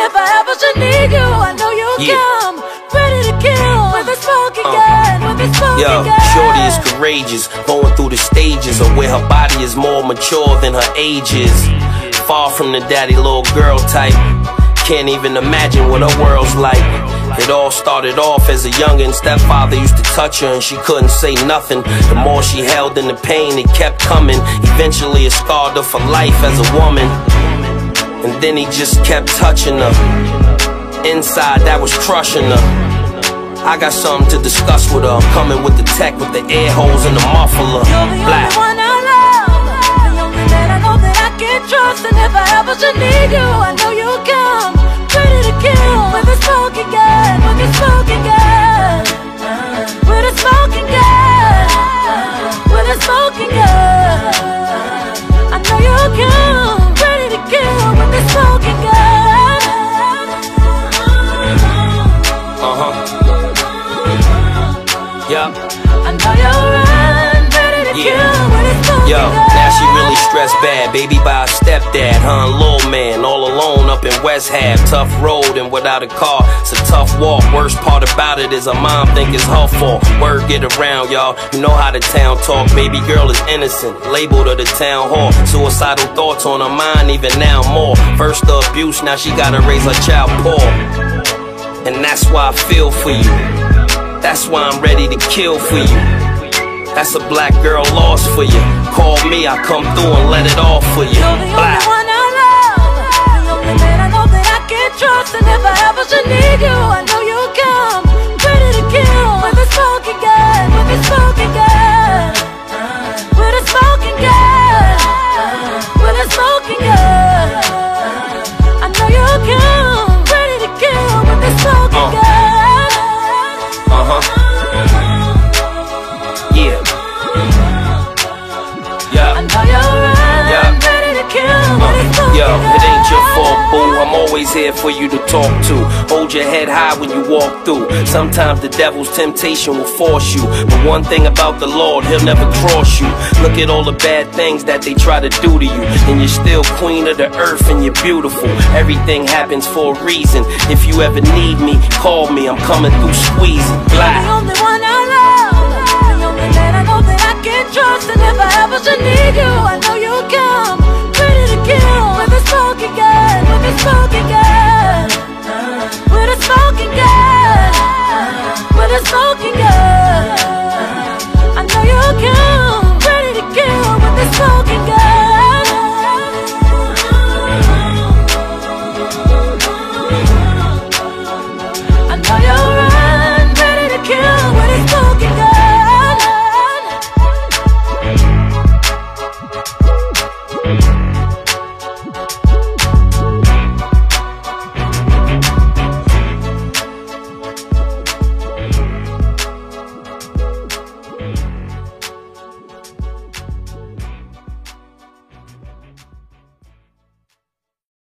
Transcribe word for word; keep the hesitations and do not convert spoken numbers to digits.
if I ever should need you, I know you'll yeah. come, ready to kill, with a smoking uh. gun, with a smoking Yo, gun. shorty is courageous, going through the stages of where her body is more mature than her age is. Far from the daddy little girl type, can't even imagine what her world's like. It all started off as a youngin', stepfather used to touch her and she couldn't say nothing. The more she held in the pain, it kept coming. Eventually it scarred her for life as a woman. And then he just kept touching her. Inside that was crushing her. I got something to discuss with her. I'm coming with the tech, with the air holes and the muffler. Black. You're the only one I love, the only man I know that I can trust. And if I ever should need you, I know you'll come, ready to kill, with a smoking gun, with a smoking gun, with a smoking gun, with a smoking gun. I know you'll come, ready to kill, with a smoking gun. Uh-huh. Yeah. I know you'll run, ready to Yeah. kill, with a smoking Yo, gun. now she really stressed bad. Baby by her stepdad, her and Lil Man, all alone up in West Half. Tough road and without a car, it's a tough walk. Worst part about it is her mom think it's her fault. Word get around, y'all, you know how the town talk. Baby girl is innocent, labeled her the town whore. Suicidal thoughts on her mind, even now more. First the abuse, now she gotta raise her child poor. And that's why I feel for you. That's why I'm ready to kill for you. That's a black girl lost for you. Call me, I come through and let it off for you. You're the Black. only one I love, the only man I know that I can trust. And if I ever should need you, I know you'll come, ready to kill, with a smoking gun, with a smoking gun, with a smoking gun, with a smoking gun. I know you'll come, ready to kill, with a smoking Uh. gun. Uh-huh. Yeah. Yeah. I know you'll run, Yeah. ready to kill, with a smoking Yo, gun. it ain't your fault, boo. I'm always here for you to talk to. Hold your head high when you walk through. Sometimes the devil's temptation will force you, but one thing about the Lord, he'll never cross you. Look at all the bad things that they try to do to you, and you're still queen of the earth and you're beautiful. Everything happens for a reason. If you ever need me, call me, I'm coming through squeezing. Black. The only one I love, the only man I know that I can trust. And if I ever should need you, I know you'll come, ready to kill, with a smoking gun, with a smoking gun.